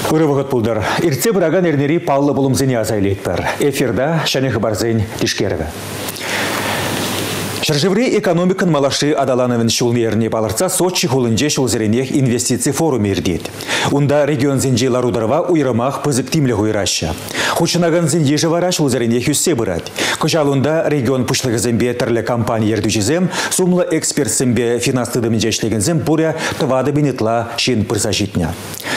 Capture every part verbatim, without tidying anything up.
Урывығыт бұлдар. Иртсе бұраган ернері Паллы бұлымзыне азайлетпір. Эфирда шәне хыбарзын тишкерві. Шаржевре экономикан малашы адалановын шулны ерне балырца Сочи хулынже шулзеренех инвестиции форуме ердет. Унда регион зенже ларударова уйрамах пызыктимле хуйраща. Хучынаган зенже живара шулзеренех юссе бырать. Кожалунда регион пушлығы зембе тірлі компания ердучізем, сумлы эксперт зембе финансты дымінжешлеген буря тывады бенетла шин пырзажитня.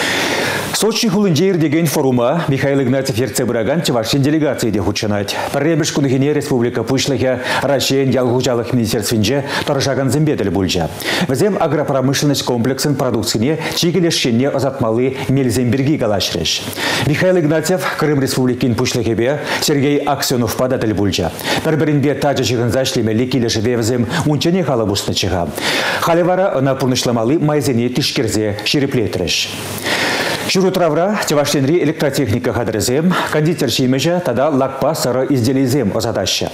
Сочи хулынжейр деген форума Михаил Игнатьев ерцебыраган чевашин делегации де хучынать. Парребіш күнігіне республика пушлығы Рашен ялгужалық министерствінже торжаган зембедель бульжа. Візем агропромышленность комплексен продукцияне чигелешшене озатмалы мельземберги галашреш. Михаил Игнатьев Крым республикин пушлығыбе Сергей Аксенов падатель бульжа. Пәрбірінбе таджа жығынза шлемелі келешіве візем унчене халабусны чыға. Халевара на пурнышламалы майзене тишкерзе шереплетреш. Шурутравра Чевашленри электротехника хадрезем, кондитер шимежа тада лакпа сара изделизем озадаща.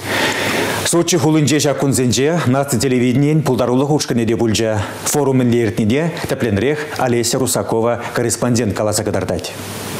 Сочи хулынже жакунзенже наци телевидениен пулдарулы хушканеде бульжа. Форумен лертниде тепленрех Олеся Русакова корреспондент каласа кадардать.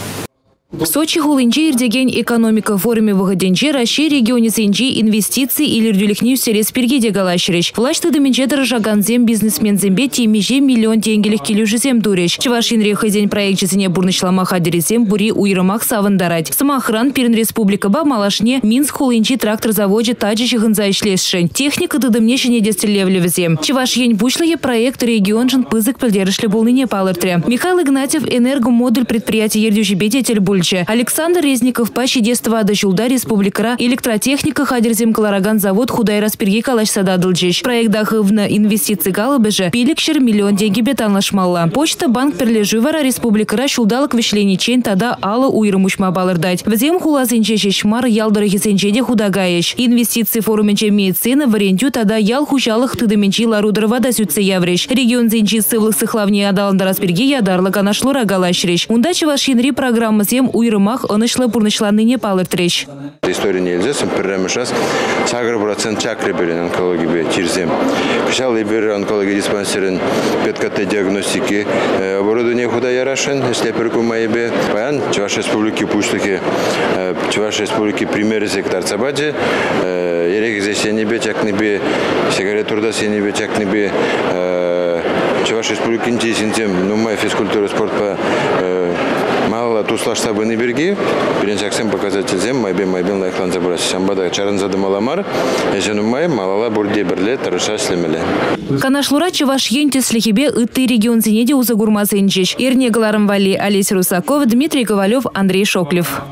В Сочи хулынже ирдеген экономика форуме выгоденже Россия регионе сенжи инвестиции или рдюлихню селес пергиде галашрич. Влашты дыминже дорожаганзем бизнесмен зембе тимиже миллион денгелих келюжезем дуреш. Чевашин рехазень проект жизне бурнышлама хадерезем бури уйрамах савандарать. Самохран перен республика ба малашне Минск хулынже трактор заводе таджи жихынза ишлесшень. Техника дыдымнешене дестелевлевзем. Чевашин бушлые проект регион жын пызык пылдерышле булныне палыртре. Михаил Игнатьев энергомодуль предприятия ердюжебедетель буль. Александр Резников пачи детства до Жулда республикара электротехника хадерзем Калараган завод худай распирги калаш сададылджеш. Проект дахывна инвестиции галабежа пиликшер миллион деньги бетанлашмалла. Почта банк перлеживара республикара шулдалык вишлени тада ала уйрымушма балырдать. Взем хулазенче шешмар ялдырыхи сенчеде худагаеш. Инвестиции форуменче медицина варентю тада ял хужалых тыдыменчи ларудырова да сютсе явреш. Регион зенчи сывлых сыхлавне адаланда распирги ядарлык анашлора галашреш. Ундачи вашинри программа зем уйрымах онышлы бурнышланныне палыртреш. История нельзя, сам перерем сейчас. Сагр процент чакры берен онкологии бе тирзем. Кшал ибер онкология диспансерен петкате диагностики оборудование худа ярашен, если перекумай бе. Паян Чуваш республики пуштыки, Чуваш республики примеры сектор цабаджи. Ерек здесь не бе чакны бе, сигарет труда не бе чакны бе. Чуваш республики интенсивен, ну май физкультура спорт по мало туслаш сабыны берги, перенсаксем показатель зем, майбе майбен лайхлан забрать. Самбада чаран задымаламар, ежену май малала бурде берле тарыша слемеле. Канашлура Чуваш ентес лихибе ытты регион зенеде узагурмасы инчеш. Ирне Галарам Вали, Олеся Русакова, Дмитрий Ковалев, Андрей Шоклев.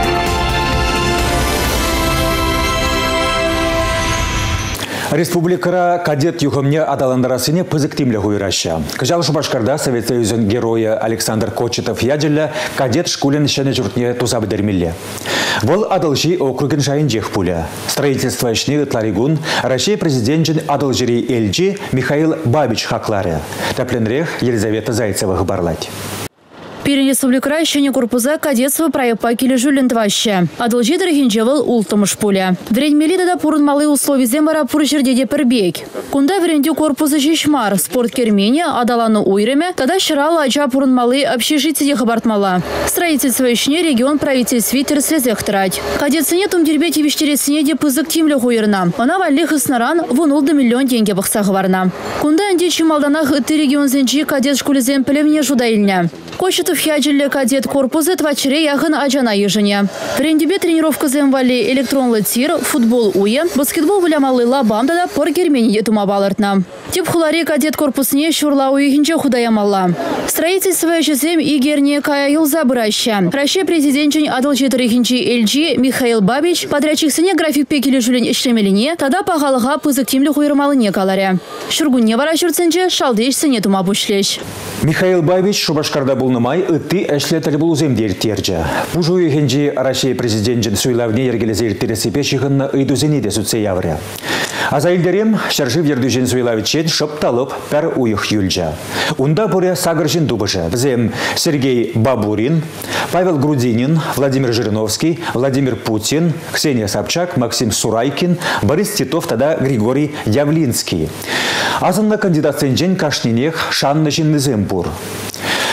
Республикара кадет юхамне адаландарасыне пызыктимле хуйраща. Кажал Шубашкарда Совет Союзын героя Александр Кочетов яджилля кадет шкулен шене журтне тузабыдермилле. Вол адалжи округен жайынжех пуля. Строительство ишни ытларигун Россия президентжин адалжири эльджи Михаил Бабич хакларе. Тапленрех Елизавета Зайцева хабарлать. Перен республикара еще не корпуза кадетство проекта Килежулин тваще. Адалжи дорогинжевал ултомыш пуля. Дрень мелида да пурн малые условия зембара пуржердеде пербег. Кунда вренду корпуза жишмар спорт кермения адалану уйреме, тогда щирала аджа пурн малые общежитие хабартмала. Строительство ишне регион правительств витер слезех трать. Кадетцы нетум дербете вещерецине де пызык тимле хуйрна. Она валих и снаран вунул до миллион деньги бахсахварна. Кунда андичи малданах ты регион зенджи кадет школе земпелевне жудаильня. Кочетов хяджиле кадет корпусы твачере яхын аджана ежене. Трендебе тренировка земвали электронлы тир, футбол уе, баскетбол вылямалы лабамда да пор гермения тума балартна. Тип хуларе кадет корпусне шурла уехинче худаямалла. Строительство зем и герне кая юлза быраща. Россия президентчин адалчи тарихинчи эльджи Михаил Бабич подрядчик сыне график пекили жулен ишлемелине, тогда пахалыга пызык тимле хуйрмалыне каларе. Шургунне варашурценче шалдеш сыне тума бушлеш. Михаил Бабич Шубашкарда булнымай ытты әшлетер бұл земдер терджі. Бұжу ехенжі Россия президентжін суйлавне ергелезер тересіпе шығынны ыйдузене де сүтсе явры. Азайлдерем шаржив ердужен суйлавичен шыпталып пәр уйық юлжа. Унда бұре сағыржын дубыжы. Бізем Сергей Бабурин, Павел Грудинин, Владимир Жириновский, Владимир Путин, Ксения Собчак, Максим Сурайкин, Борис Титов, тада Григорий Явлинский. Азынна кандидат сенжен кашненех шанны жинны зембур.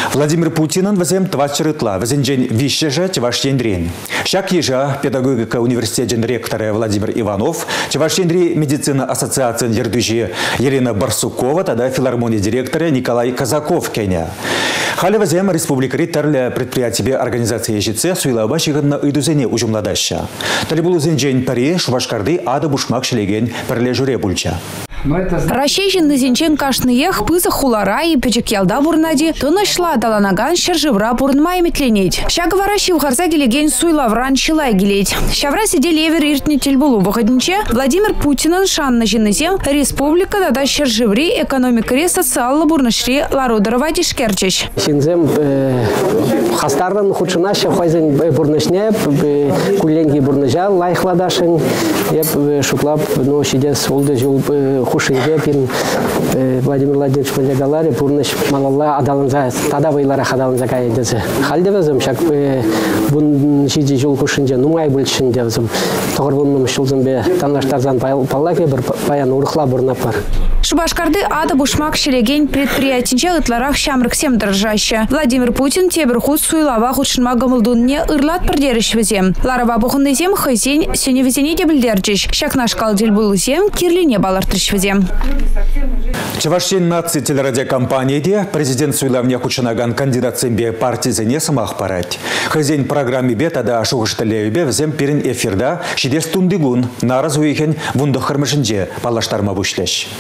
Владимир Путинын візем твачырытла, візенжен вишежа Чевашендрин. Шак ежа педагогика университетен ректоры Владимир Иванов, Чевашендри медицина ассоциациян ердүжі Елена Барсукова, тада филармония директоры Николай Казаков кеня. Халі візем республикари тәрлі предприятие организация ежетсе суйлаба шығынна үйдузене ұжымладаща. Тәлі бұл үзенжен пари Шубашкарды ады бушмак шілеген пірле жүре бұлча. Ращейжин назинчен кашныех пызы хулара и печек ялда бурнади, то нашла даланаган шаржевра бурнмай метленеть. Шаговара шивхарза гелеген суйлавран шилай гелеть. Шавра сидели евер иртнитель булу выходниче Владимир Путинын шанна жинызем республика дада шаржеври экономикаре социалла бурнашри лародарова дишкерчеш. Синзем хастардан худшинаша хайзен бурнашне куленги бурнажа лайхладашин еп шуклап но сидес олды жол хушинге пин Владимир Владимирович Малегалари бурнаш малалла адалынза тада вайлара хадалынза кайдезе. Халдевазым шак бун сиди жол хушинге нумай булшин девзым. Тогор буннум шулзымбе танлаштарзан паллаке бір паян урхла бурнапар. Шубашкарды ада бушмак шелеген предприятинче ытларах шамрыксем дрожаща. Владимир Путин тебір худ суйлава худшынма гамылдунне ырлат пірдерішвізем. Ларава бұхыннызем хайзен сеневізене де білдерчеш. Шакнаш калдел бұлызем кирлине балартыршвізем. Чевашен наци телерадиокомпанияде президент суйлавне худшынаган кандидат сэмбе партизене самах парать. Хайзен программе бе тада шуғыштылеубе візем перін эфирда шидес тундыгун нараз уйхен вунды хырмышынже палаштарма бұшлеш.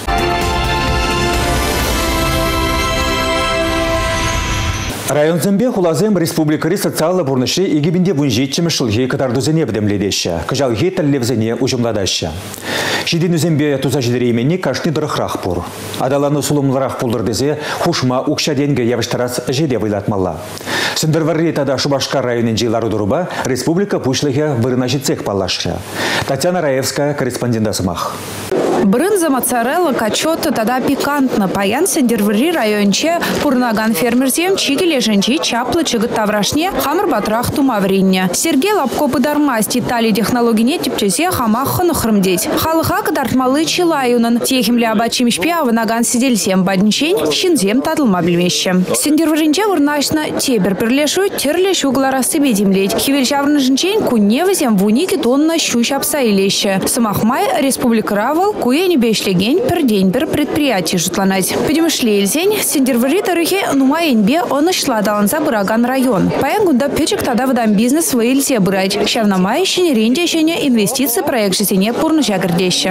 Район Зембе хулазем республикари социалы бурныши игибинде вунжитчим шылхи катардузене бдемледеща. Кажалхи тәллевзене ужымладаща. Шидин Зембе тузажидері имени кашни дырықрақ пур. Адаланы сулымлырақ пулдырдезе хушма укша денге явыштарас жеде вылатмалла. Сындырварри тада Шубашкар районен жилары дуруба республика пушлыхе вырынажи цех паллашря. Татьяна Раевская, корреспондента Самах. Брынза моцарелла качота тада пикантно паян сендервери районче пурнаган фермерзем чигеле женчи чаплы чигыт таврашне хамыр батрах тумавринне. Сергей Лапко пыдармасти тали технологине типчезе хамах хынахрымдеть. Халыха кадартмалы чилаюнын техимле абачимшпе аванаган сидельсем бадничень щинзем татылма билмеще. Сендерверинче вырнашна тебер перлешу терлешу гларасы бедимлеть. Хивельчаврны женчень кунневызем вуники тонна щущ апсаилеще. Самахмай республика Равал куени бешлеген пер день пер предприятие жутланать. Педемышле эльзень сендервери тарыхе нумаенбе он шла даланса Бураган район. Паянгунда печек тада выдам бизнес в эльзе брать. Щавнамай щене ренде щене инвестиции проект жизне пурныча грдеще.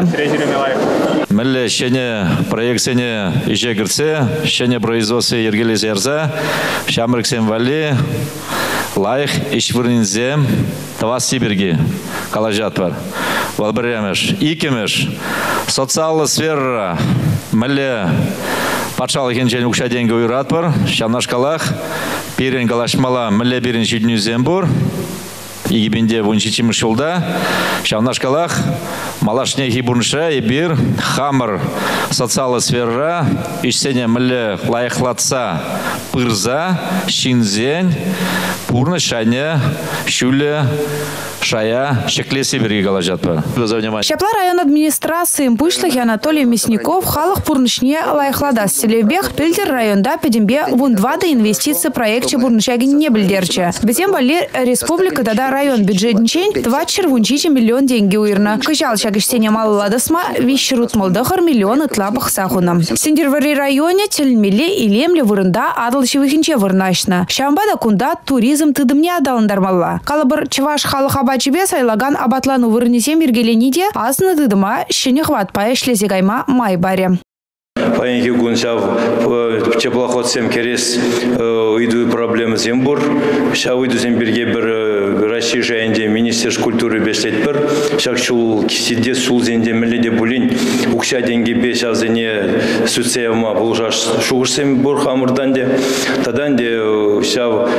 Мэлле щене проект сене иже грце, щене производство ергелезе эрза, щамрыксем вали, лайх ишвырнинзе, Тавас Сибирги, Калажатвар. Валбаремеш, икемеш, социальная сфера, мэле, пачал хенчен укша деньги уйратпар, щам на шкалах, пирен галашмала, мэле пирен щидню зембур, игибенде вунчичим шулда, щам на шкалах, малашне хибурнша и бир, хамр, социальная сфера, ишсене мэле лайхлатса, пырза, щинзень, пурна шаня, щуле, Шая, Шеклеси береги галажатпа. За внимание. Шапла район администрации Пышлахи Анатолий Мясников, Халах Пурнышне Лайхлада Селебех, Пельдер районда Педембе Вундвада инвестиции проекте Бурнышагин не бельдерче. Безем Валер Республика Дада район бюджетничень два червунчичи миллион деньги уирна. Кыжал шагиштене малладасма вещерут молдахар миллион итлабах сахунам. Сендервари районе Тельмеле и Лемле вырында адалшевыхинче вырнашна. Шамбада кунда туризм тыдымне адалындармалла. Калабыр Чеваш Халах Абачебе сайлаган абатлану вырнесем бергелениде асны дыдыма щене хватпая шлезе гайма майбаре. Паеньки гунсав теплоход сем керес иду проблемы зембур. Шау иду земберге бір Россия жайынде министерство культуры беслет бір. Шак шул кисиде сул зенде меледе булин укша деньги беш авзене суцеяма булжаш шугырсем бур хамырданде. Таданде шав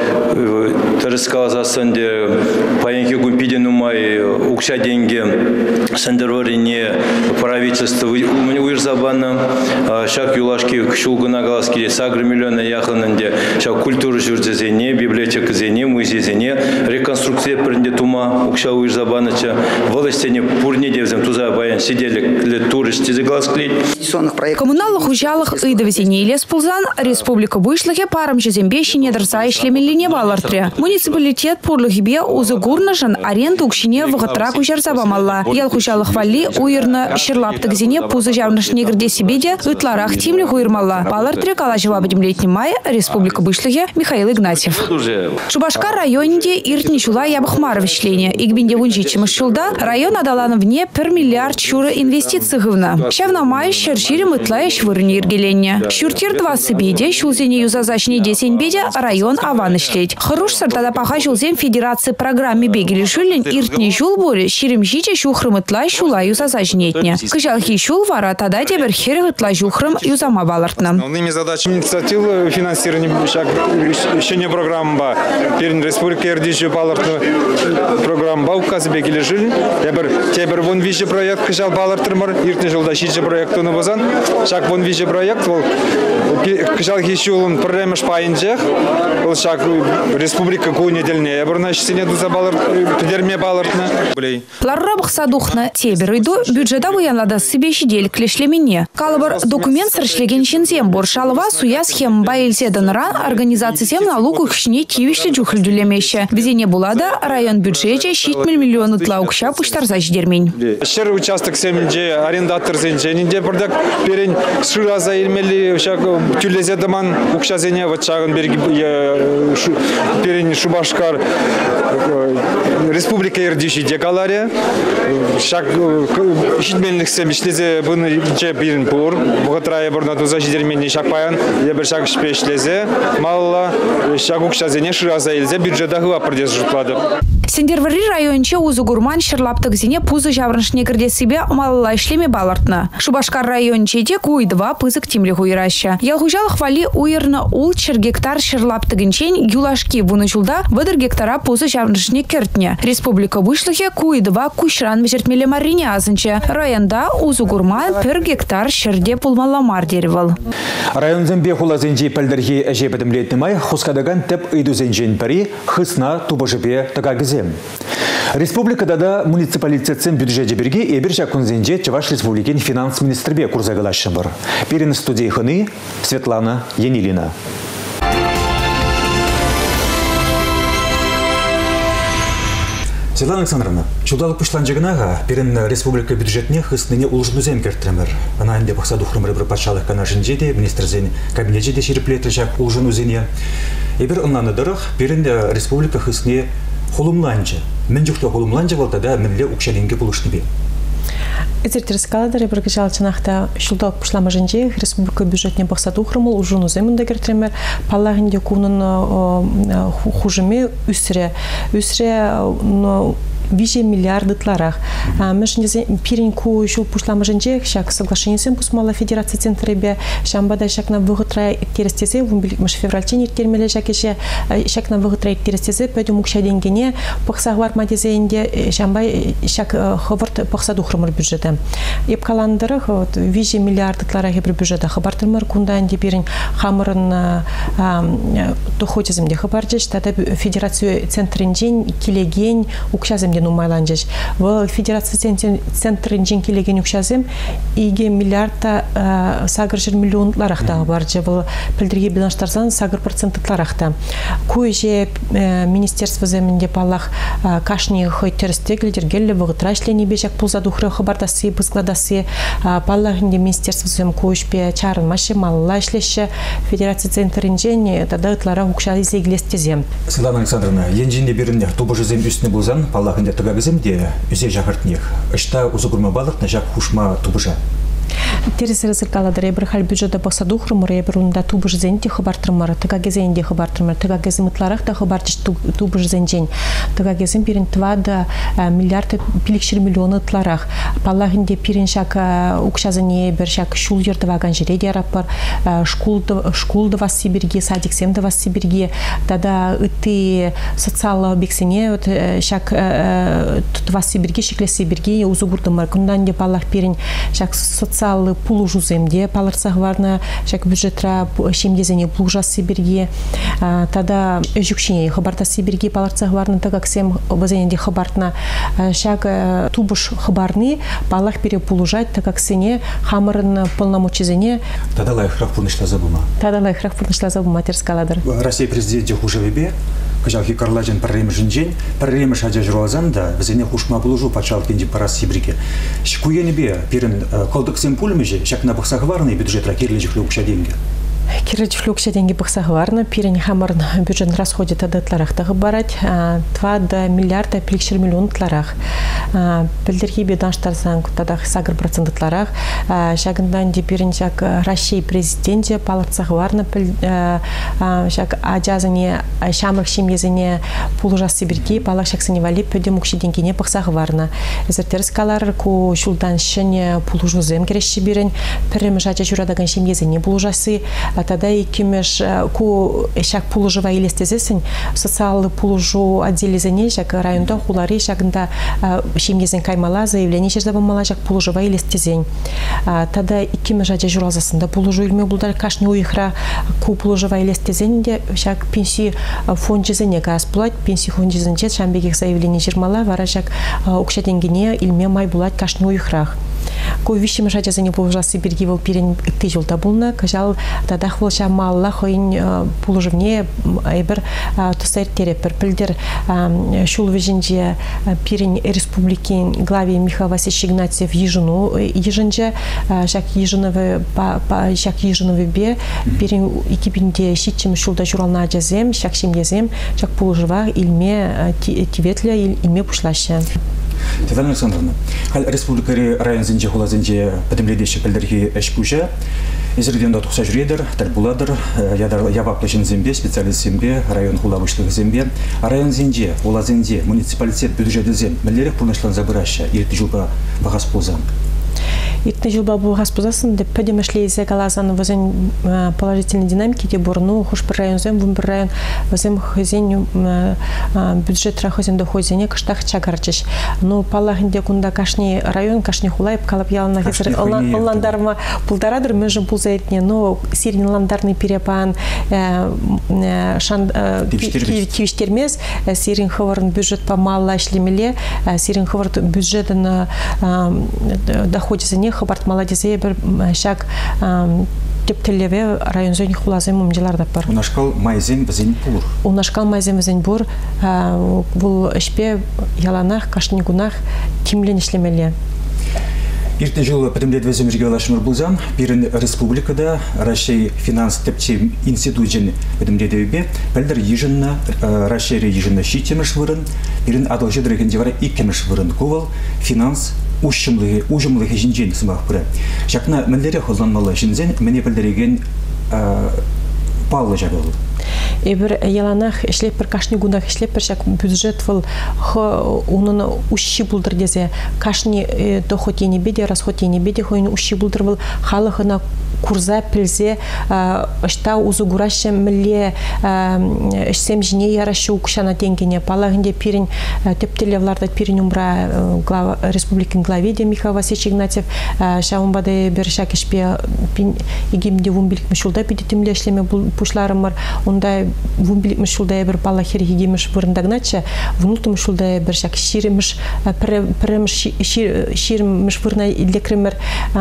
тарыскалазасынде паеньки гумпиде нумай укша деньги сендерварине правительство уирзабана. Шак юлашки кшулгына галаски сагр миллиона яханынде шак культура жүрдзене, библиотека зене, музей зене, реконструкция трепперінде тума укша уйзабаныча властене пурне девзем туза баян сиделек туристи загласклей. Коммуналлық ұжалық ұйдывізіне елес пулзан республика бұйшлығы парым жезембеші недірса ішлемеліне балыртыры. Муниципалитет пұрлығыбе ұзы гурнышын аренду ұкшіне вғытрак ұжар забамалла. Ел құжалық вали ұйырны шырлаптық зене пузы жавныш негірде себеде ұтларақ тимлі ұйырмалла. Балыртыры кала жауабы демлетні май республика бұйшлығы Михаил Игнатьев. Шубашкар районінде иртні жула ябықмары вішлені. Игбенде вунжичіміш жылда район адаланывне пір миллиард шуры инвестиции гывна. Шавна май шерширим ытлайш вырыне иргеленне. Шуртер два сыбеде шулзене юзазачне десенбеде район аван ишлеть. Хыруш сартада паха шулзен федерации программе бегели шулен иртне жул боре ширим жиче шухрым ытлай шула юзазачнетне. Кыжалхи шул вара тада дебер хер ытлай жухрым юзама балартна. Основными задачами инициативы финансирования решения программы перед республикой Ирдичи балартна программа указы бегели жулен. Дебер тебер вон вижу проект кыжал балартырмар иртне жылда шиче проектыны бозан. Шак вон вижу проект ол кыжал хищулын программаш пайынжах. Ол шак республика куне дельнее. Бурнашсене дуза баларт пидерме балартна. Ларрабх садухна тебер иду бюджета выянлада себе щедель клешлемене. Калабар документ сыршлеген шинзем боршалова суя схем баилседанра организации сем налогу хшне кивишле джухльдюлемеще. Везение булада район бюджете щит миллионы тлаукща пуштарзач дермень. Шер участок семенде арендатор зенченинде продак перень шураза илмели шак тюлезе даман укшазене вот шаган береги перень Шубашкар республика Ирдичи декаларе шак щитмельных сем ишлезе буны че бирин пур боготрая бурна туза дермени шак паян я бер шак шпешлезе малла шак укшазене шураза илзе бюджета гыва продержутлады. Сендервари районче узу гурман шырлаптық зене пузы жаврыншне кірде себе малла ишлеме балартна. Шубашкар районче де куй два пызык тимлі хуйраща. Ялхужал хвали уйырны ул чыр гектар шырлаптығынчен юлашки буны жылда выдыр гектара пузы жаврыншне кертне. Республика бұшлығы куй два кушран вежертмелі марине азынче. Районда узу гурман пір гектар шырде пулмаламар деревал. Район зембе хула зенжи пәлдірге әже бәдімлетнімай хускадаган тәп үйду зенжен пәрі хысна тубажыбе тагагызем. Республикада да муниципалитетсен бюджет берге эбир жакун зенже Чуваш республикин финанс министрбе курзагалашын бар. Перен студии хыны Светлана Енилина. Светлана Александровна, чудалық пышлан жығынаға перен республика бюджетне хысныне улжыну зем кертіремір. Ана әнде бақса дұқырымыры бір патшалық канашын жеде, министр зен кабинет жеде шеріплеті жақ улжыну зене. Эбір ұнланы дұрық перен республика хысыне холумланчы. Мен жүкті холумланчы болтада мінле ұқшалинге бұлышны бе. Эзертерс каладыр бір кежалчынақта шылдақ пұшлама жынже республика бюджетне бақса дұқырымыл ұжыну земінде кертіремір. Паллағынде куның хужыме үсіре. Үсіре виже миллиарды тларах. Мы же переньку еще пошла маженчек, шаг соглашение с пусмала федерация центребе, шамбада шаг на выготрая терестезе, мы февральче термеле шаг еще шаг на выготрая терестезе, поэтому к шаденгене пахсагвар мадезенде шамбай шаг ховарт пахсадухрымыр бюджета. Еп каландарах виже миллиарды тларах ебр бюджета хабартырмыр кундан деберин хамырын доходеземде хабарджеш, тада федерация центренжен килеген укшаземде нумайланжеш. В федерация центренжен килеген укшазем иге миллиардта сагыр миллион ларахта барджа. В пилдерге биланштарсан сагыр проценты ларахта. Куйже министерство земенде палах кашни хой терстеглидер гелле вгытрашлене бежак пулзадухры хабардасы бызгладасы паллахынде министерство зем куйшпе чарын маши малла ишлеше федерация центренжен тада ытлара укша изеглестезем. Светлана Александровна, енжинде берінде тубыжы зем үстіне болзан, паллахынде тагагызем де үзе жағыртнех. Ышта узугурма балық на жақ хушма тубыжа. Тересер зеркаладыр ебір хал бюджета бақса дұқырмыр ебір онда тубыж зенде хабартырмыр, тагагезенде хабартырмыр, тагагезем ытларақ да хабартыш тубыж зенжен. Тагагезем пирин твада миллиард пилікшір миллионы ытларақ. Паллахынде пирин шак укшазыне ебір шак шул ерді ваган жереде араппар, шкулды вас сибирге, садиксемді вас сибирге, тада ыты социал бексене шак вас сибирге, шекле сибирге узугурдымыр. Күндан де паллах пирин шак социал социалы пулужуземде палырсах варна шак бюджетра шемдезене пулужасы берге тада жүкшине хабартасы берге палырсах варна так как сем базенде хабартна шак тубуш хабарны палах пере пулужать так как сене хамырын полномочизене тада лайхрах пурнышла забума тада лайхрах пурнышла забума терскаладыр. Россия президенте хужевебе Кожалки Карладжин паррем жинжен, паррем шадя жуазанда, везене хушма булужу пачал кенди парас сибрике. Шкуе бе пирен колдексем пульмеже, шак на бахсахварный бюджет ракирличек лукша деньги. Кирич флюксе деньги бахсахварна, пирен хамарн бюджет расходит от тларах тагы барать, два миллиарда пликшер миллион тларах. Пельдерхи бедан штарсанг тадах сагр процент тларах. Шагындан дипирен шак Россия президенте палатсахварна, шак аджазане шамрах шимезене пулужас сибирки, палах шаксане вали пөде мукши деньги не бахсахварна. Эзертерскалар ку шулдан шене пулужузем кереши бирен, перем жача журадаган шимезене пулужасы. Тогда и кимеш ку шак пулужева илестезесен социальный пулужу отделе за ней шак районда хулари шагында шимгезен каймала заявление через мала шак пулужева илестезен. Тогда и кимеш аджа журалзасында пулужу илме булдар кашни уихра ку пулужева илестезенде шак пенсии фонджезене газ булат пенсии фонджезенче шамбегих заявление жирмала вара шак укшатенгене илме май булат кашни уихрах. Ку вишим жача за не пулужасы берги вол пирен ты жолта булна кажал тада хволша малла хойн пулужевне айбер тусайр терепер пилдер шул вижинже пирен республики главе Михаил Васильевич Игнатьев ежину ежинже шак ежинове па шак ежинове бе пирен экипинде шитчим шулда журална жазем шак шимгезем шак пулужева илме тиветле илме пушлаще. Татьяна Александровна, республика район зенже хула зенже подемледещи пельдерхи эшпужа, изреден до тухса жредер, тарбуладер, яваплашин зембе, специалист зембе, район хула вышлых зембе, район зенже, хула зенже, муниципалитет бюджет зем, меллерих пурнашлан забыраща, ирти жуба багаспузам. Иртный жил бабу гаспузасын, деп пойдем шли из эгалазан возен положительной динамики, где борну, хуш per район зем, вум per район, возем хозяин бюджет рахозен до хозяине, каштах чагарчиш. Но палахинде кунда кашни район, кашни хулай, калап ялна хезер ландарма пулдарадыр, межем пулзаетне, но сирин ландарный перепан, кивиштермез, сирин ховарн бюджет помалла шлемеле, сирин ховарн бюджетен доходит за них, хабарт молодезе бер шак тептелеве район зоне хулазем мумдиларда бар. Унашкал майзен везен бур. Унашкал майзен везен бур, бул эшпе яланах кашнигунах тимлен ишлемеле. Иртен жыл подемлет везем жигалашмыр булзан, пирен республикада Россия финанс тепчи институтен подемлет вебе, пельдер ежинна Россия ежинна щитемеш вырын, пирен адалжи дрегендевара икемеш вырын кувал финанс ушымлығы, ужымлығы жинжен сымақ бірі. Жақына мәлдері хозланмалы жинзен, мәне пілдереген палы жабылды. Эбер яланах эшлеп бір кашни гунах эшлеп бір шак бюджет выл унын ущи булдыр дезе кашни доход ені беде, расход ені беде хойын ущи булдыр выл халықына курза пілзе ышта узу гураща міле ішсем жіне ярашы укшана тенгене палагынде пирин тептелевларда пирин умра республикин главеде Михаил Васильевич Игнатьев шаумбады бір шак ішпе егемде вумбилік мішулда педетімле ішлеме пушларымыр онда вумбилік мішулда бір пала хер егеміш вырындагнача внутым мішулда бір шак ширеміш піріміш ширеміш вырна илекремір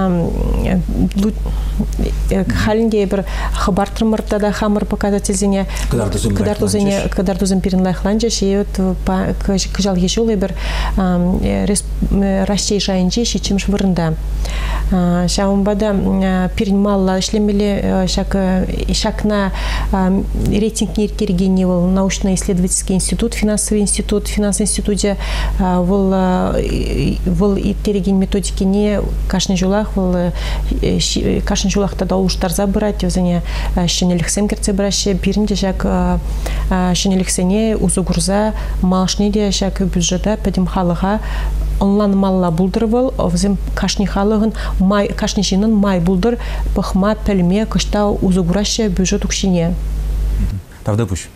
халинде бір хабартырмырда да хамыр показательзене кадардузен пирин лайхланча шеет кыжал ешулы бір Россия жайынче шичимш вырында. Шаумбада пирин малла ишлемеле шакна рейтинг неркергене был научно-исследовательский институт, финансовый институт, финансовый институте был иттереген методики не кашны жулах, кашны жулах тогда уштар забрать, возне шенелихсем керце браше, пиринде шак шенелихсене узугурза малшниде шак бюджета педим халыга онлан малла булдырвал, взем кашни халыгын май кашни жинын май булдыр пахма пельме кышта узугураше бюджет укшине. Тавда буш.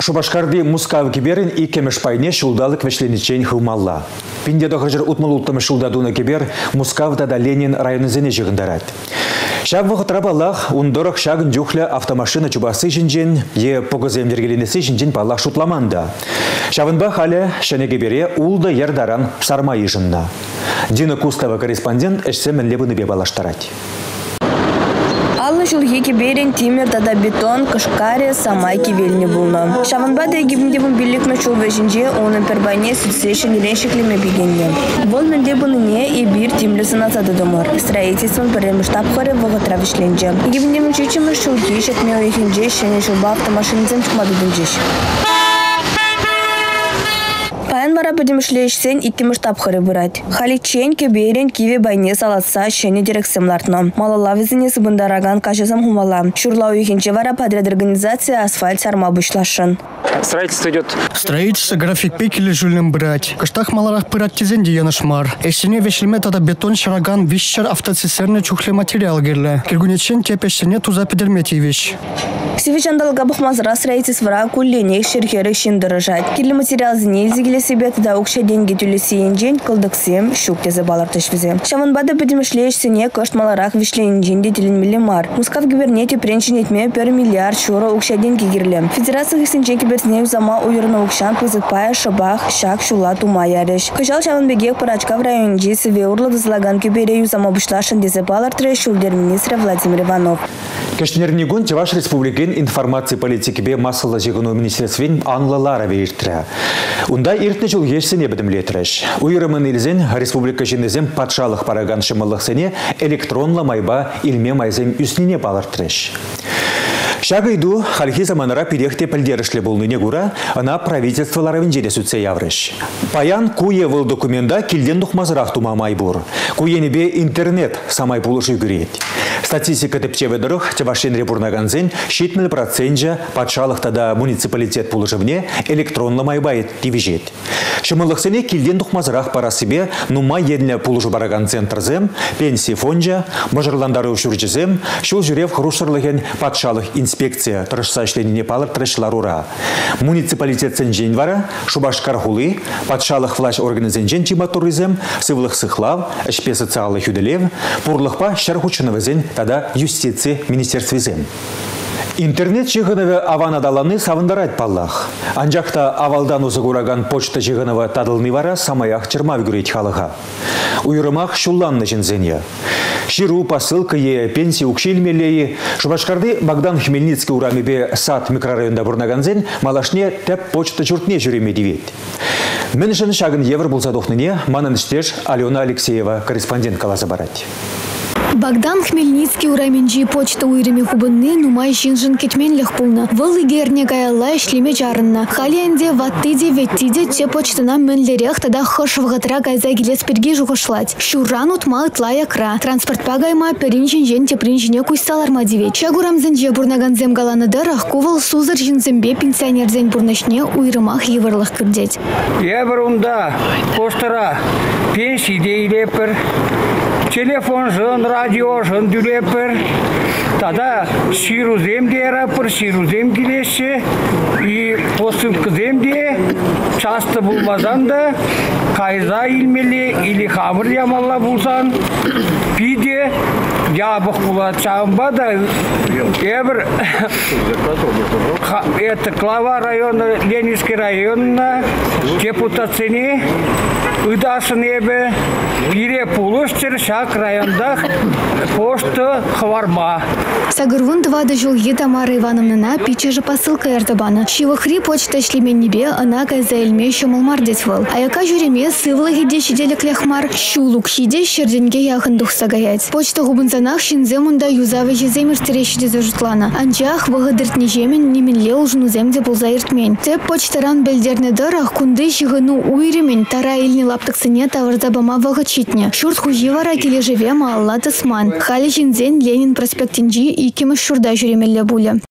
Шубашкарды мускав киберин и кемеш пайне шулдалык вешленичен хылмалла. Пинде дохажыр утмалуттым шулдадуна кибер мускавда да Ленин районы зене жығындарат. Шаг вғытра баллах ундорық шагын жүхлі автомашина чубасы жінжен, е погыземдергеленесі жінжен баллах шутламанда. Шавынба халі шәнеге бере улды ердаран сармайы жынна. Дина Кустава корреспондент әшсе мінлебіні бе балаштарать. Аллы жылғы кеберен тимер тада бетон, кышкаре, самайки вельне булна. Шаванбада егибіндебін билікме шул вәжінже оның пербайне сүтсеші неленшіклеме бігенне. Бол мінлебініне и бир тимлісін атады домар. Строительствон пірреміш тапқары вғы травишленже. Егибіндебін чүчімі шул кешет меу ехінже шәне шулба автомашинцем чықмадыдың жеш. Паян бара пөдемішлешсен иккіміш тапқыры бұрад. Халичен кеберен киве байне салатса шене дирексемлартно. Малала візіне сыбындараган кашызам хумала. Шурлау ехенче вара подряд организация асфальт сарма бұшлашын. Строительство идет. Строительство график пекели жульным брать. Каштах маларах пырат тизенди янышмар. Эсене вешлеме тада бетон шараган вишчар автоцистерны чухле материал герле. Киргунечен тепешсене туза педермети вещь. Севичандалга бухмазра строительство кулленек шерхерек шиндырыжат. Кирлі материал зенельзигеле себе тада укша деньги тюлесиен жен кылдыксем шуктезе балартыш визе. Шаванбада педемешлешсене кошт маларах вишленен женде теленмеле мар. Мускав губернете пренчин етме пер миллиард шуро укша деньги герле. Федерация хисенче киберснею зама уйрна укшан пызытпая шабах шак шула тума яреш. Кыжал Шаванбегек парачка в районе себе урла дызлаган киберею зама бушлашын дезе балартыре шулдер министра Владимир Иванов. Кешнернигун Чаваш Республикен информации политики бе массалы жегуну министерствен анлалара вейртірі. Унда иртне жыл ешсене бідімлетіріш. Уйрымын илзен республика женезем патшалық параган шымылықсене электронла майба илме майзем үснене балартырыш. Шагайду хальхи заманара перехте пілдерішлі болныне гура, ана правительстволары венжеде сүтсе яврыш. Паян куе выл документа келден дұқмазырақ тума майбур. Куенебе интернет самай пулышы күрет. Статистика тепчеве дұрық Чавашен репурнаганзен шетміл процентжа патшалық тада муниципалитет пулышывне электронлы майбайет тивежет. Шымылықсене келден дұқмазырақ парасыбе нума еділі пулышы бараган центрзем, пенсия фонжа, мажырландары үшірчізем, шул жүрев хрушырлыген патшалық инспекция тұрышса ішленіне палыр тұрышларура. Муниципалитет сенжен вара, Шубашкар хулы, патшалық флаш организенжен чиматуризем, сывлық сықлав, әшпе социалы хүділев, пұрлықпа шархучынывызен тада юстиция министерствизем. Интернет жығынывы аван адаланы савындарайт паллах. Анжақта авалдан ұзы құраган почта жығынывы тадылны вара самаях чырмав күрейт халыға. Уйрымақ шулланны жінзене. Ширу посылка е пенсия укшелмелеи. Шубашкарды Богдан Хмельницкий урамебе сад микрорайонда бурнаганзен малашне тәп почта жұртне жүреме девет. Меншін шагын евр бұлзадоқныне манын іштеш Алена Алексеева корреспондент қаласы барать. Богдан Хмельницкий ураменжи почта уйрыме хубынны нумай жинжин кетменліх пулны. Вылы герне гаялла ишлеме жарынна. Халианде ваттыде веттиде те почтына мөнлерех тада хош вғытра гайза келес перге жуғышлать. Шуран утма ытла якра. Транспортпа гайма перин жинжен теприн жине куйсталарма деве. Чагурамзенже бурнаганзем галаны дырах кувал сузыр жинзембе пенсионерзен бурнашне уйрымах еврлых кірдет. Еврунда поштара пенсии дейлепер. Телефон жын, радио жын дүлепір. Тада ширузем де әрапыр, ширузем келеші. И посылкызем де часто булмазан да кайза илмелі или хамыр ямалла булсан. Пиде ябық булат чағымба да ебір это Клава района, Ленинский районна депутацияне ыдасын ебі ире пулыштыр шак райондах пошта хварма. Сагырвун двады жылғы Тамара Ивановнына пичежі посылка әрдібаны. Шивықри почта шлемен небе ана кайза елме шымылмар детвыл. Аяка жүреме сывлы хиде шиделік лехмар, шулук хиде шерденге яғын дұқса гаять. Почта губынзанах шинземунда юзавы жеземір терешіде зажутлана. Анчах вғыдыртне жемен неменле ұлжыну земде болза ертмен. Теп почтаран белдерне дырах кунды жығыну уйремен тара еліне лаптықсыне тавырда бама вғы читне. Шурт хужевара келе живе маалла тысман. Халі жинзен Ленин проспектінжи икеміш шурда жүремелі бұлі.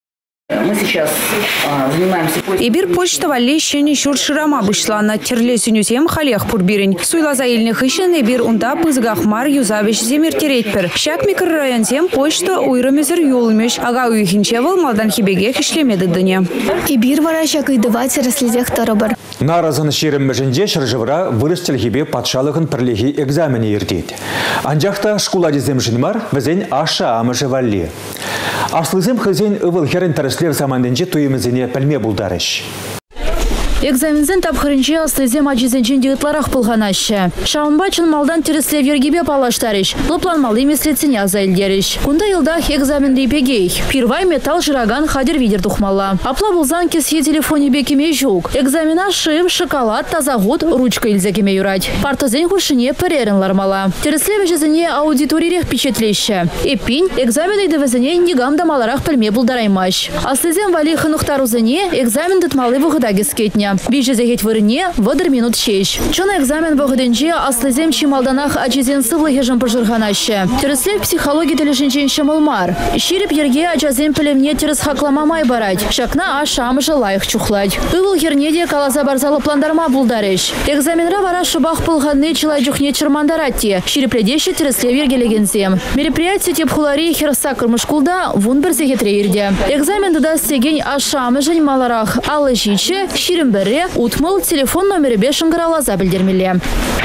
Мы сейчас а, занимаемся поиском... Ибир почта валли щени шурширама бышла на терле сюнюзем халех пурбирень. Суйла заильных ищен ибир унда пызгахмар юзавиш земир теретпер. Шак микрорайонзем почта уйрамезер юлмеш. Ага уйхинчевал малдан хибеге хишлемеді дыне. Ибир вара шак идывать раслезех тарабар. Наразын шерім мәжінде шыржывыра вырыстел хибе патшалығын пірлегі экзамені ердейді. Анжақта шкула дезем жынмар візен аша амыжы валли. Аслызем хызен ывыл херін тәріслер заманденже туемізіне пәлме бұлдарыш. Экзамензен тапхырынче аслызем ачизенчен дегітларах пылғанашы. Шаунбачын малдан тереслев ергебе палаштарыш. Лыпланмалы меслетсене азайлдеріш. Кунда елдах экзаменді ипегей. Пирвай металл жыраган хадер видер тухмалла. Апла булзан кесье телефоне бекеме жук. Экзамена шив, шоколад, тазагут, ручка илзекеме юрать. Партазен хушине перерен лармала. Тереслев жезене аудиторирех печетлеще. Эпинь экзамены девезене нигам дамаларах пельме булдараймаш. Аслызем вали хынухтарузене экзамен дытмалы вғыдаги скетня. Бейже зегет вырне, водыр минут шеш. Чона экзамен вғыденче аслызем чималданах ачизен сывлы хежем пожырғанашы. Тереслев психология телешінчен шамылмар. Ширип ерге ачазем пілемне терес хакламамай барать. Шакна ашам жылайық чухлать. Ывыл хернеде калаза барзалы пландарма булдарыш. Экзаменра вара шыбах пылғанны чылай жүхне чырмандаратти. Ширипледеші тереслев ергелегензем. Мероприятие тепхулари херса кырмышкулда вун бір зегетре ерде. Экзамен дыда сегень ашамы жын маларах. Алы жиче, ширим бір утмыл телефон номері бешін ғыралаза білдермелі.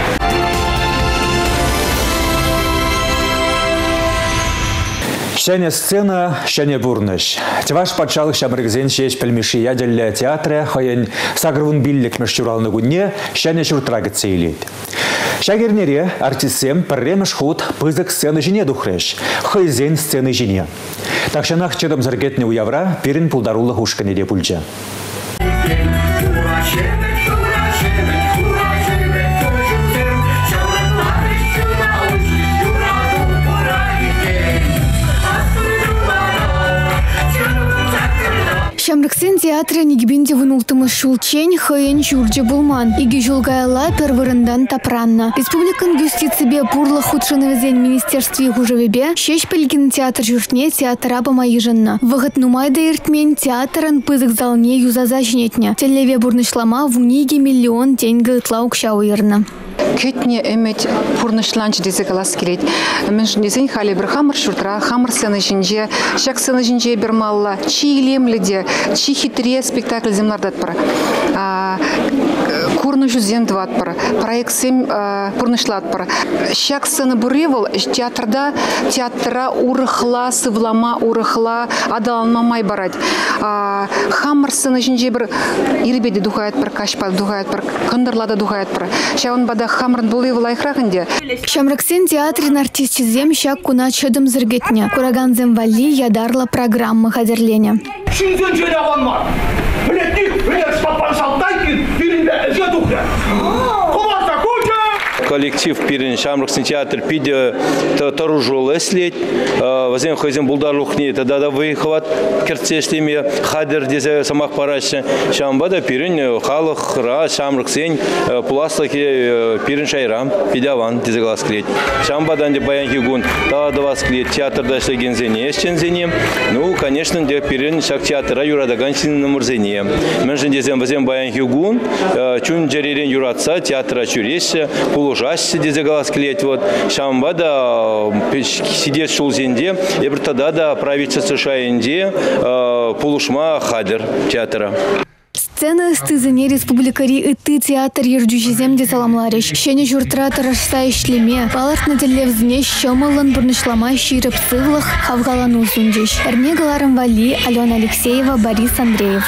Шәне сцена, шәне бурныш. Теваш патшалық шамыргізен шеш пілмеші яделі театры хайын сағырвын биллік мәшчуралны күнне шәне шүртірагы цейлейді. Шагернере артистсем пірреміш худ пызык сцены жіне дұхреш, хайзен сцены жіне. Такшанақ чедім зіргетіне уявра перін пулдарулы хушкане де пульча. Шамрыксен театры нигбинде вынултымы шулчень хайын журджи булман. Иги жулгайла первырындан тапранна. Республикан юстицибе пурлы худшынывызен министерстве хужевебе шеш пельгин театр журтне театра бамайыжынна. Вғыт нумайда иртмен театрын пызык залне юзаза жинетне. Телеве бурнышлама вуниге миллион деньги ытла укшау ерна. Кетне эмет пурнышланч дезе галас келет. Мен жіндесен хали бір хамыр шуртра, хамыр сыны жинже, шак сыны жинже бір малла, чи илемліде, чи хитре спектакль землардат пара. Курны жүзен дват пара, проект сем пурнышлат пара. Шак сыны буревал, театрда театра урыхла, сывлама урыхла, адаланмамай барать. Хамыр сыны жинже бір ирбеде духает пара, кашпа духает пара, кындырлада духает пара. Шаун бада хамрын болы вылайхрахынде. Шамрыксен театрин артистизем шак куна чыдым зіргетне. Кураганзем вали ядарла программы хадерлене. Шинзен жөне аванмар. Білетник, білет шпапан шалтайкин, бірінде әзе дұхря. Құласа көчі! Коллектив пирин Шамрыксен театр пиде таружол эслеть. Возем хозяин булдарлухни, тогда да выехать керцешлиме хадер дезе самах параще. Шамбада пирин халах ра Шамрыксен пласлаки пирин шайрам пидяван дезе глаз клеть. Шамбадан де баянки гун да да вас клеть театр дашли гензене эсчензене. Ну конечно де пирин шак театра юрада ганчин намурзене. Менжен дезем возем баянки гун чун джеререн юратса театра чуреше ужасся дезе галас клеть вот Шамбада сидеть шулзенде и тогда да правительство США Индии полушма хадер театра. Сцена стызыне республикари ыты театр ерджужизем де саламлариш. Шене журтра тарашса ишлеме. Баларт наделевзне щомылын бурнышлама ширып сывлых хавгалану зундиш. Эрнегаларым вали Алена Алексеева, Борис Андреев.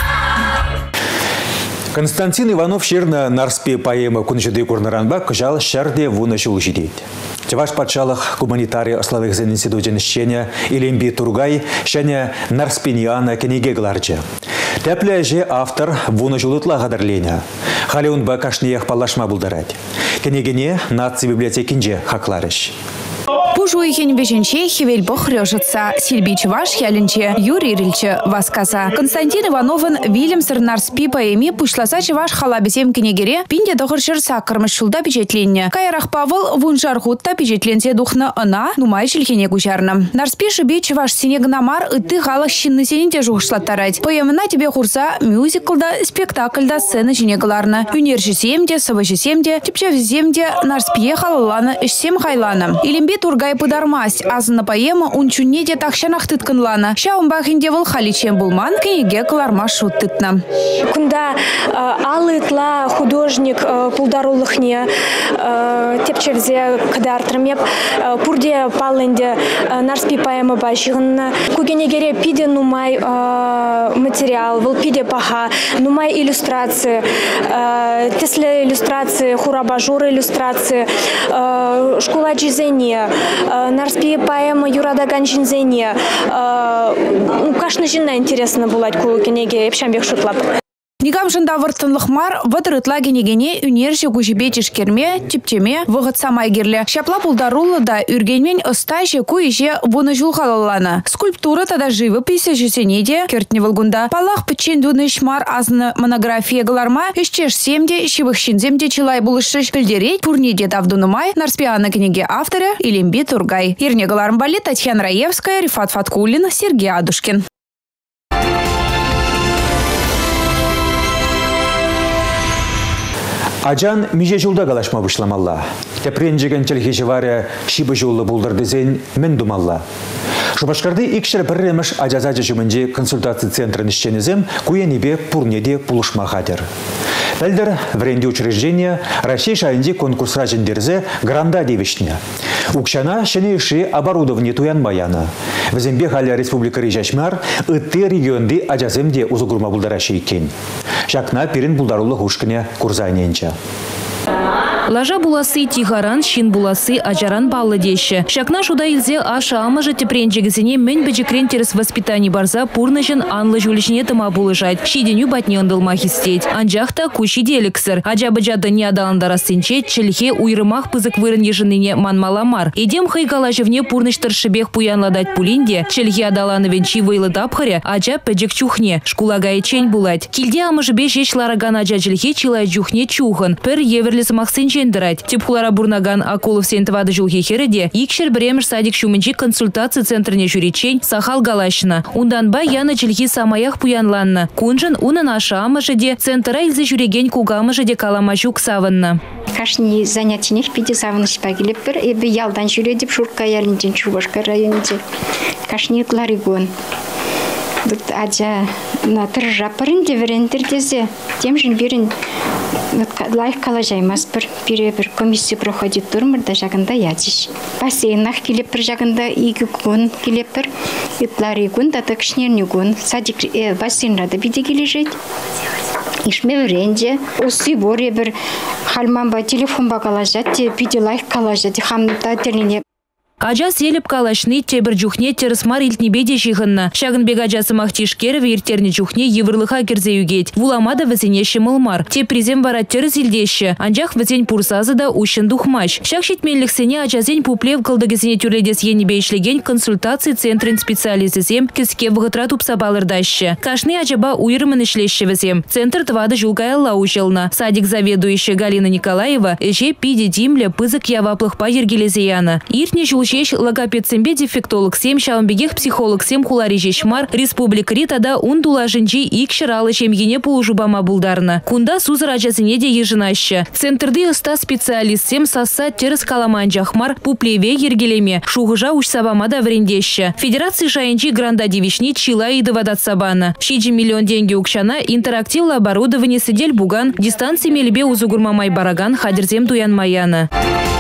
Константин Иванов шерна нарспе поэма кунжиды курнаранба кыжал шарде вуна жул жидейд. Теваш патшалық гуманитарий ословых зен институтен щеня Илемби Тургай щеня нарспениана кенеге гларча. Тәплі же автор вуна жулытла гадарленя. Хали он бакашниях палашма булдарать. Кенегене наци библиотекинже хакларыш. Пужуихин веженче хевельбох режется. Сильби Чуваш ялинче Юрий Рильче васказа. Константин Ивановын Вильямсер нарспи поэми пушласа Чуваш халабизем кенегере пинде дохыршыр сакырмыш шулда печетленне. Кайрах Павыл вунжархутта печетленсе духна ына нумай шельхене кучарны. Нарспи шиби Чуваш синегнамар ыты халық шинны сенінде жуғышлаттарать. Поэмына тебе хурса мюзиклда, спектакльда сцена жинегларны. Үнержісемде, сывышысемде, типчевземде нарспие халаланы ішсем хайланы. Илимбе тургай пыдармась, азына поэма унчуне де тахшанах тыткынланы. Шаумбахинде выл халичем булман, кенеге кыларма шут тытны. Кунда алытла художник пулдарулыхне тепчевзе кадартрымеп пурде палынде нарспи поэма башығын. Кугенегере пиде нумай материал, выл пиде паха, нумай иллюстрации, тесле иллюстрации, хурабажур иллюстрации, школа джизене, нарспи поэма юрада ганжинзене. Кашны жинна интересно булать кулукенеге, епшамбек шутлап. Нигам жында выртынлық мар ватырытла генегене үнерші күжібе чешкерме, типтеме вғыт самай керлі. Шапла пулдарулы да үргенмен ыстайшы көйше бұны жылғалаланы. Скульптура тада живописи жесенеде кертне вылгунда. Палақ пічен дүніш мар азны монография ғыларма үшчеш семде, шивықшинземде чылай бұлышыш пілдерет пурнеде давдунымай нарспианы кенеге авторы Илимбе Тургай. Ерне ғыларым бали Татьяна Раевская, Рифат Фаткулин, Сергей Адушкин. Аджан меже жылда галашма бышламалла. Тепренжеген челхеші варя шибы жылы булдырдызен мен думалла. Шубашкарды икшер бірреміш ажазаджы жүмінде консультация центрын ішченізем куенебе пурнеде пулышма хадер. Пәлдір вренде учреждения Россия шайынде конкурсра жендерзе гранда девишне. Укшана шене іші оборудование туян баяны. Візембе халя республика режашмар үтті регионды ажаземде узугурма булдарашы екен. Шакна перін булдарулы хушкіне курзайненча. Лажа буласы тигаран, шин буласы ажаран баллы деші. Шакна шуда илзе аша амажы тепренчегізіне мен бәжікрен терес воспитаний барза пурнышын анлы жүлішіне тыма булышать. Шиденю батне ындылма хистеть. Анжақта куши деліксір. Аджабыжады не адаландарасынче чілхе уйрымақ пызык вырын ежыныне манмаламар. Едем хайгалажывне пурныштыр шыбех пуянладать пулинде, чілхе адалановен чивайлы тапхаре, аджа пәжік чухне, шкулагай чень булать. Килде амажы беш еш лараган аджа чілхе чилай чухне чухан. Пір еверлесі мақсын чендірать. Тепхулара бурнаган акулов сентвады жылхе хереде, икшер біремір садик шумынчи консультации центрне жюричень сахал галашына. Ундан ба яна чілхе самаях пуянланна. Кунжын унын аша амажыде, центра илзе жүреген кугамажыде каламажук савынна. Кашни занятиних пиде савыныш пагилеп бір, эбі ялдан жүредіп шурка ялінчен Чувашка районде. Кашни кларигон. Тут аджа на тыржапырын деверендердезе, тем жын берін лайк калажаймас бір бире бір комиссия проходит турмыр да жагында ядиш. Бассейнах келеп бір жагында игі күн келеп бір, итлари күн да такшнерні күн. Садик бассейнрада биде кележет. Ишме вренде, усы боре бір халманба телефонба калажат, биде лайк калажат, хамда тернине. Аджа селеп калашны тебір жүхне терісмар илтнебеде жиғынна. Шағын бег аджасы мақтишкер вейіртерні жүхне еврлыға керзе югет. Вуламада візенеші мылмар. Те презен бара теріс илдеші. Анжақ візен пурсазы да ушын духмаш. Шақ шетмеліксене аджазен пуплев кылдығызіне түрледес енебе ішлеген консультации центрін специализізем кіске вғытра тупса балырдашы. Кашны аджаба уйрымын ішлеші візем. Центр твады жылгайалла ужелна. Садик заведующий Галина Николаева эже пиде димля пызык яваплых па ергелезеяна. Иртне жул Чеш логопед сембе дефектолог сем шаумбегех психолог сем хулари жешмар республик ритада ундула жинчи икширалы чемгене полужубама булдарна. Кунда сузыр ажазине де ежинаща. Центрды ыста специалист сем сасса терес каламанжахмар пуплеве ергелеме. Шуғыжа ушсабамада врендеща. Федерации шайынчи гранда девишни чила и доводат сабана. Шиджи миллион деньги укшана интерактивлы оборудование сидель буган дистанции мелебе узугурмамай бараган хадерзем туян маяна.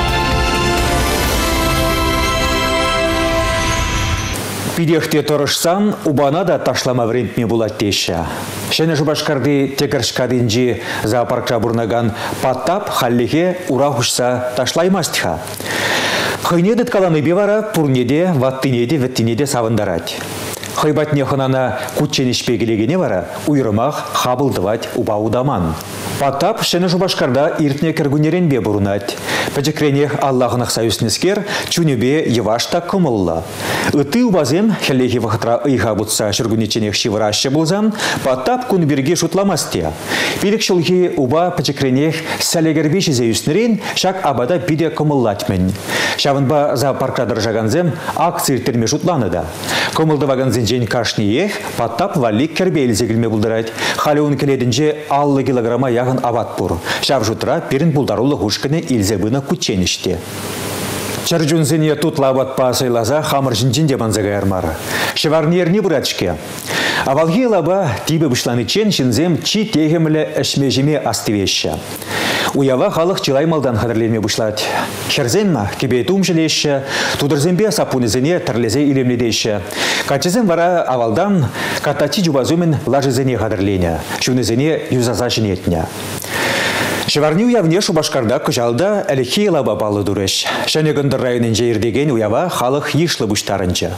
Пидехте торышсан, убана да ташлама врентме булат теща. Шәне Шубашкарды текершкадинжи зоопаркша бурнаган паттап халлихе ура хушса ташлаймастха. Хыйнедет каланы бевара пурнеде, ваттинеде, веттинеде савындарать. Хыйбатне хынана кутченешпегелегене вара уйрымах хабылдывать убаудаман. Паттап шәне Шубашкарда иртне кергунеренбе бурунать. Пәчекрене Аллахынақ союзнескер чунюбе евашта кымылла. Ыты убазем хеллехи вахтра ыйха бутса шыргунеченех шивыраща болзам, паттап күн бірге шутламасте. Пилік шылхи уба пәчекренех сәлегербеші зеюснерен шак абада биде кымыллатмен. Шавынба за паркадыр жаганзем акция терме шутланыда. Кымылды ваганзен кашниех паттап валик кербейлі зегілме бұлдырайд. Халі он келедінже аллы килограмма яғын абат бұр. Шав жутра перін бұлдарулы хушкыны илзебына күтченіште. Чарджунзене тут лабат пасайлаза хамыр жинжинде банзага ярмары. Шеварнерни братчке. Авалги лаба тибе бұшланы чен шинзем чи тегемлі әшмежеме астывеща. Уява халық чилаймалдан хадырлеме бұшлад. Херзенма кебейтум жилеща, тудырзембе сапунезене тірлезе илемледеща. Качызен вара авалдан катачи жубазумен лажызене хадырленя. Шунезене юзаза жинетня. Шеварни уявне Шубашкарда күжалда әліхи лаба балы дұрыш. Шанегінді районын жайырдеген уява халық ешлі бұштарынча.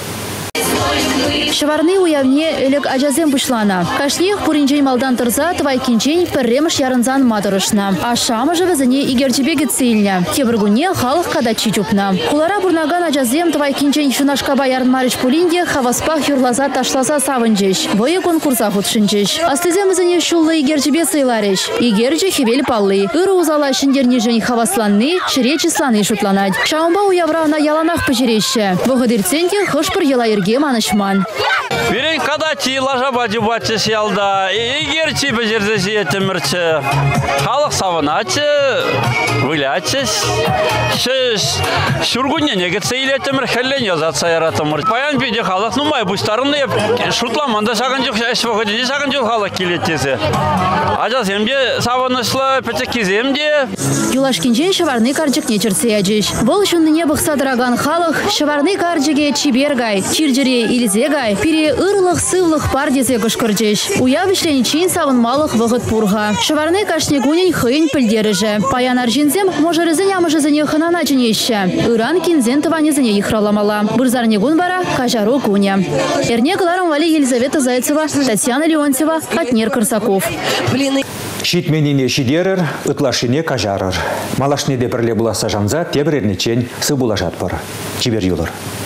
Шеварны уявне элек ажазем бушлана. Кашнех пуринчен малдан тұрза твайкинчен пірремш ярынзан матырышна. А шамы жывызыне игерчебеге цильня. Тебіргуне халық кадачи жупна. Кулара бурнаган ажазем твайкинчен шунашкаба ярынмарыш пулинде хаваспах юрлаза ташласа савынчеш. Вое конкурса худшынчеш. Астыземызыне шуллы игерчебе сыйлареш. Игерче хевел паллы. Иры узала шиндернежен хавасланны, шире числаны шутланать. Шаумба уяврана яланах пожереща. Вогадырценте хышпыр елайырге манышман. Берен кадачи лажа баджи бачы сиялда, игерчи бежерзе сиетімірчі, халық савыначы, вылячыз, шүргүнне негетсе илетімір, хәллен язатса яратымыр. Паян бейде халық нумай бұштарынны еп, шутламанда шағын жоқ, әш вағыдеде шағын жоқ халық келеттесі. Ажаз емде савынышлы пәтекеземде. Юлашкинчен шыварны карджик не черсеяджиш. Бұл шунныне бұқсадыраган халық шыварны карджиге чибергай, чирджире илзегай, пире ырлых сывлых пардезе гышкырджеш. Уявишленичен савынмалық вғыт пурға. Шыварны кашнегунен хыйн пілдеріжі. Паян аржинзем можырызын ямыжызыне хынана жінеші. Иран кинзен тыванезыне ихраламала. Бұрзарнегун бара кажару куня. Эрне кыларым вали Елизавета Зайцева, Татьяна Леонтьева, Атнер Корсаков. Шитменіне шидерір, ытлашыне кажарыр. Малашне депірле бұласа жанза тебірернечен сы бұлажат бар. Чибер юлыр.